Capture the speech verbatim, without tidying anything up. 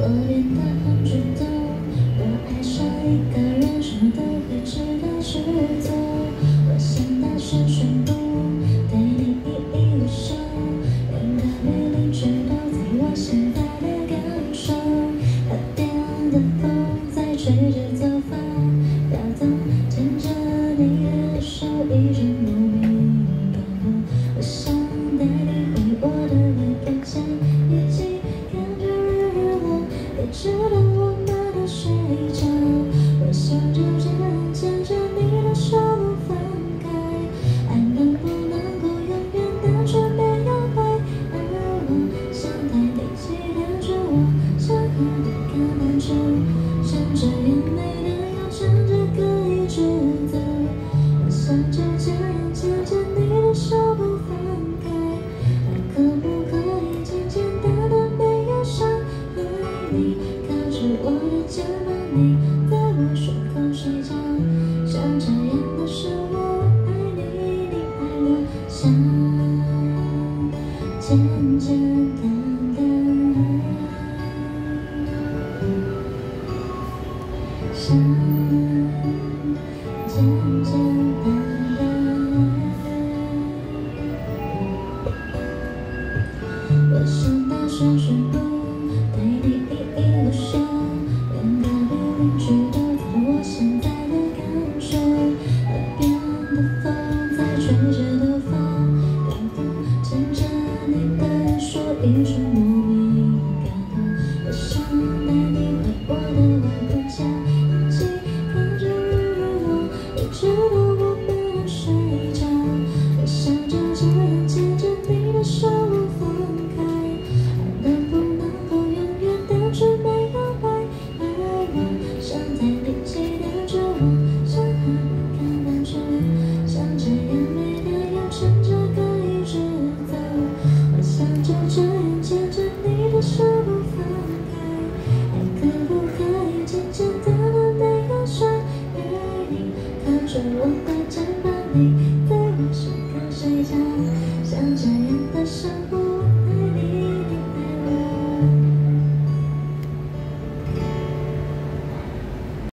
我变得很主动，我爱上一个人，什么都会值得去做。我想大声宣布，对你依依不舍，连隔壁邻居都猜我现在的感受。河边的风在吹着头发摇动，牵着你的手，一种莫名感动。我想带你回我的温柔家，一起看着日落，也直到我们都睡着。我想就这样牵着你的手不放开，爱能不能够永远单纯没有坏？而我想带你骑单车，我想和你看篮球，像这样美的要唱着歌一直走。我想就这样牵着你的手不放开，爱可不可以简简单单没有伤害你？靠着我的肩膀，你在我胸口睡觉，像这样的生活，我爱你，你爱我，像简简单单，像简简单单。我想大声宣布，对你依依不舍，连隔壁邻居都猜我现在的感受。河边的风在吹着头发摇动，牵着你的手，一种莫名感动。我想带你回我的外婆家，一起看着日落，也直到我们都睡着。我想就这样牵着你的手不放开，爱能不能够永远单纯没有坏？而我想带你骑单车，我想和你看篮球，像这样美的要趁着歌一直走。我想就这样牵着你的手不放开，爱可不可以简简单单没有伤害你？靠着我的肩膀，你在我胸口睡觉，像这样的生活。